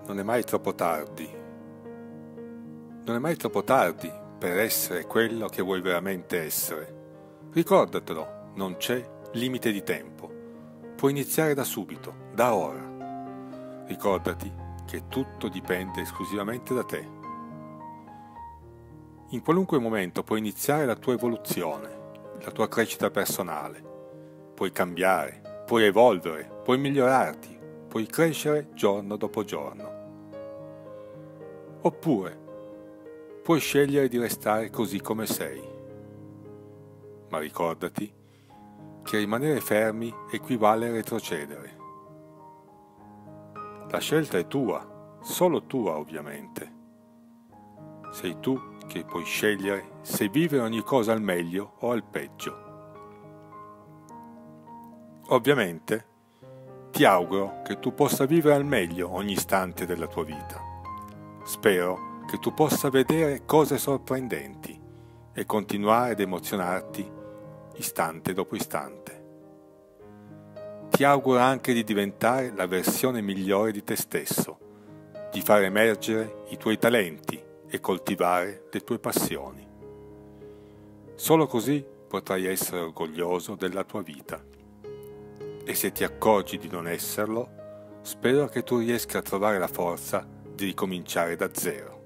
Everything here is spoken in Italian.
Non è mai troppo tardi. Non è mai troppo tardi per essere quello che vuoi veramente essere. Ricordatelo, non c'è limite di tempo. Puoi iniziare da subito, da ora. Ricordati che tutto dipende esclusivamente da te. In qualunque momento puoi iniziare la tua evoluzione, la tua crescita personale. Puoi cambiare, puoi evolvere, puoi migliorarti, puoi crescere giorno dopo giorno. Oppure puoi scegliere di restare così come sei. Ma ricordati che rimanere fermi equivale a retrocedere. La scelta è tua, solo tua ovviamente. Sei tu che puoi scegliere se vivere ogni cosa al meglio o al peggio. Ovviamente ti auguro che tu possa vivere al meglio ogni istante della tua vita. Spero che tu possa vedere cose sorprendenti e continuare ad emozionarti istante dopo istante. Ti auguro anche di diventare la versione migliore di te stesso, di far emergere i tuoi talenti e coltivare le tue passioni. Solo così potrai essere orgoglioso della tua vita. E se ti accorgi di non esserlo, spero che tu riesca a trovare la forza di ricominciare da zero.